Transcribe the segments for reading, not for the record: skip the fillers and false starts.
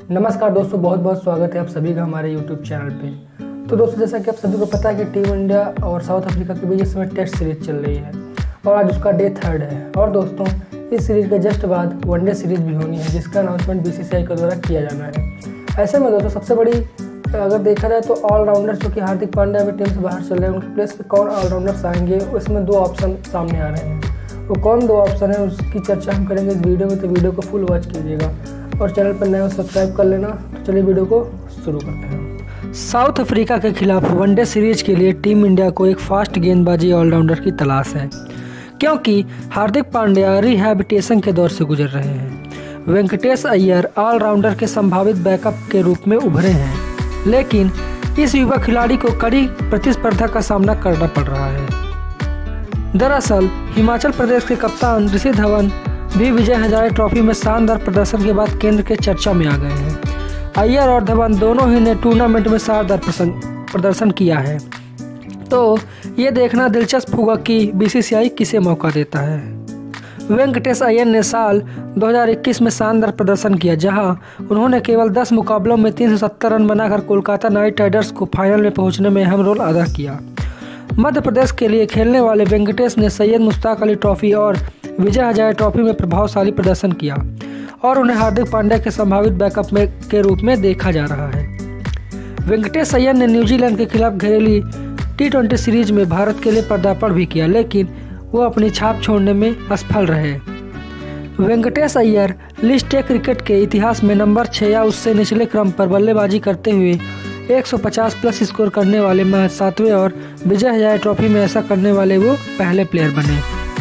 नमस्कार दोस्तों, बहुत बहुत स्वागत है आप सभी का हमारे YouTube चैनल पे। तो दोस्तों, जैसा कि आप सभी को पता है कि टीम इंडिया और साउथ अफ्रीका के बीच इस समय टेस्ट सीरीज चल रही है और आज उसका डे 3 है। और दोस्तों, इस सीरीज के जस्ट बाद वनडे सीरीज भी होनी है जिसका अनाउंसमेंट BCCI के द्वारा किया जाना है। ऐसे में दोस्तों, सबसे बड़ी अगर देखा जाए तो ऑलराउंडर जो कि हार्दिक पांड्या अभी टीम से बाहर चल रहे हैं, उनके प्लेस पे कौन ऑलराउंडर्स आएंगे, उसमें 2 ऑप्शन सामने आ रहे हैं। वो कौन 2 ऑप्शन है उसकी चर्चा हम करेंगे इस वीडियो में, तो वीडियो को फुल वॉच कीजिएगा और चैनल पर नए हो सब्सक्राइब कर लेना। तो चलिए वीडियो को शुरू करते हैं। साउथ अफ्रीका के खिलाफ वनडे सीरीज के लिए टीम इंडिया को एक फास्ट गेंदबाजी ऑलराउंडर की तलाश है, क्योंकि हार्दिक पांड्या रिहैबिलिटेशन के दौर से गुजर रहे हैं। वेंकटेश अय्यर ऑलराउंडर के संभावित बैकअप के रूप में उभरे हैं, लेकिन इस युवा खिलाड़ी को कड़ी प्रतिस्पर्धा का सामना करना पड़ रहा है। दरअसल हिमाचल प्रदेश के कप्तान ऋषि धवन भी विजय हजारे ट्रॉफी में शानदार प्रदर्शन के बाद केंद्र के चर्चा में आ गए हैं। अय्यर और धवन दोनों ही ने टूर्नामेंट में शानदार प्रदर्शन किया है, तो ये देखना दिलचस्प होगा कि BCCI किसे मौका देता है। वेंकटेश अय्यर ने साल 2021 में शानदार प्रदर्शन किया, जहां उन्होंने केवल 10 मुकाबलों में 370 रन बनाकर कोलकाता नाइट राइडर्स को फाइनल में पहुंचने में अहम रोल अदा किया। मध्य प्रदेश के लिए खेलने वाले वेंकटेश ने सैयद मुश्ताक अली ट्रॉफी और विजय हजारे ट्रॉफी में प्रभावशाली प्रदर्शन किया और उन्हें हार्दिक पांड्या के संभावित बैकअप के रूप में देखा जा रहा है। वेंकटेश अय्यर ने न्यूजीलैंड के खिलाफ घरेलू T20 सीरीज में भारत के लिए पदार्पण भी किया, लेकिन वो अपनी छाप छोड़ने में असफल रहे। Venkatesh Iyer list A cricket के इतिहास में नंबर 6 या उससे निचले क्रम पर बल्लेबाजी करते हुए 150 प्लस स्कोर करने वाले 7वें और विजय हजारे ट्रॉफी में ऐसा करने वाले वो पहले प्लेयर बने।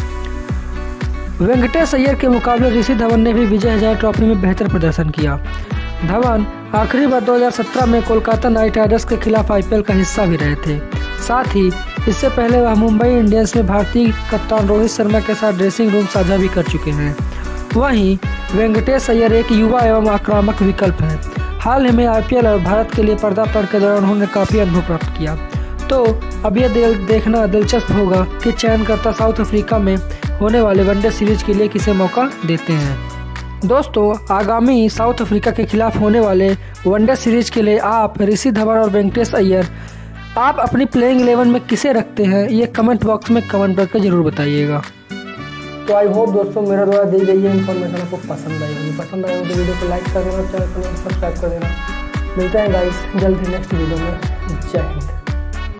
वेंकटेश अय्यर के मुकाबले ऋषि धवन ने भी विजय हजारे ट्रॉफी में बेहतर प्रदर्शन किया। धवन आखिरी बार 2017 में कोलकाता नाइट राइडर्स के खिलाफ IPL का हिस्सा भी रहे थे। साथ ही इससे पहले वह मुंबई इंडियंस में भारतीय कप्तान रोहित शर्मा के साथ ड्रेसिंग रूम साझा भी कर चुके हैं। वहीं वेंकटेश अय्यर एक युवा एवं आक्रामक विकल्प है। हाल ही में IPL और भारत के लिए पदार्पण के दौरान उन्होंने काफ़ी अनुभव प्राप्त किया। तो अब यह देखना दिलचस्प होगा कि चयनकर्ता साउथ अफ्रीका में होने वाले वनडे सीरीज के लिए किसे मौका देते हैं। दोस्तों, आगामी साउथ अफ्रीका के खिलाफ होने वाले वनडे सीरीज के लिए आप ऋषि धवन और वेंकटेश अय्यर आप अपनी प्लेइंग 11 में किसे रखते हैं, ये कमेंट बॉक्स में कमेंट करके जरूर बताइएगा। तो आई होप दोस्तों मेरे द्वारा दी गई ये इन्फॉर्मेशन आपको पसंद आई होगी। पसंद आई हो तो वीडियो को लाइक कर देना, चैनल को सब्सक्राइब कर देना। मिलते हैं गाइस जल्द ही नेक्स्ट वीडियो में। जय हिंद।